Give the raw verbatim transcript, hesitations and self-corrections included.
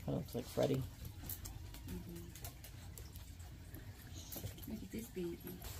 Kind of looks like Freddy. Mm-hmm. Look at this baby.